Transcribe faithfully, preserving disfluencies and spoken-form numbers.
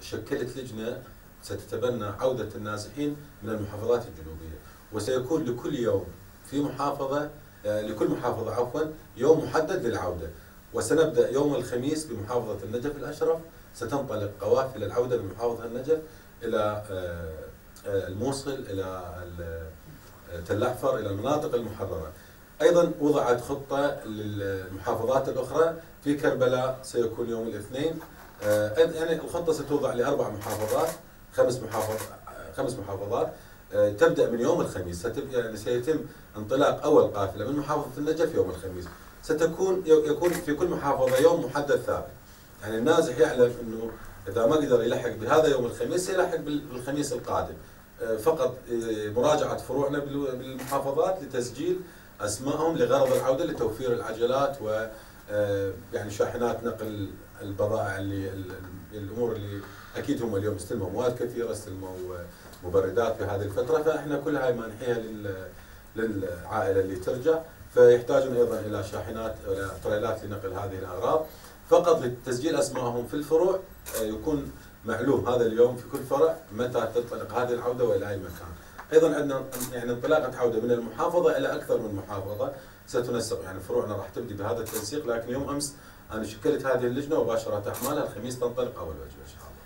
شكلت لجنة ستتبنى عودة النازحين من المحافظات الجنوبية، وسيكون لكل يوم في محافظة لكل محافظة عفوا يوم محدد للعودة. وسنبدأ يوم الخميس بمحافظة النجف الأشرف، ستنطلق قوافل العودة من محافظة النجف إلى الموصل، إلى تل أحفر، إلى المناطق المحررة. أيضا وضعت خطة للمحافظات الأخرى. في كربلاء سيكون يوم الاثنين، يعني الخطة ستوضع لأربع محافظات، خمس محافظ خمس محافظات تبدأ من يوم الخميس. يعني سيتم انطلاق أول قافلة من محافظة النجف يوم الخميس. ستكون يكون في كل محافظة يوم محدد ثابت، يعني النازح يعلم أنه إذا ما قدر يلحق بهذا يوم الخميس يلحق بالخميس القادم. فقط مراجعة فروعنا بالمحافظات لتسجيل أسمائهم لغرض العودة لتوفير العجلات و يعني شاحنات نقل البضائع اللي الأمور اللي أكيد هم اليوم استلموا مواد كثيرة، استلموا مبردات في هذه الفترة، فإحنا كل هاي مانحيها للعائلة اللي ترجع، فيحتاجون أيضا إلى شاحنات إلى تريلات لنقل هذه الأغراض. فقط لتسجيل أسمائهم في الفروع يكون معلوم هذا اليوم في كل فرع متى تنطلق هذه العودة وإلى أي مكان. أيضا عندنا يعني انطلاقة عودة من المحافظة إلى أكثر من محافظة ستنسق، يعني فروعنا راح تبدي بهذا التنسيق، لكن يوم أمس أنا شكلت هذه اللجنة وباشرت أعمالها، الخميس تنطلق أول وجه إن شاء الله.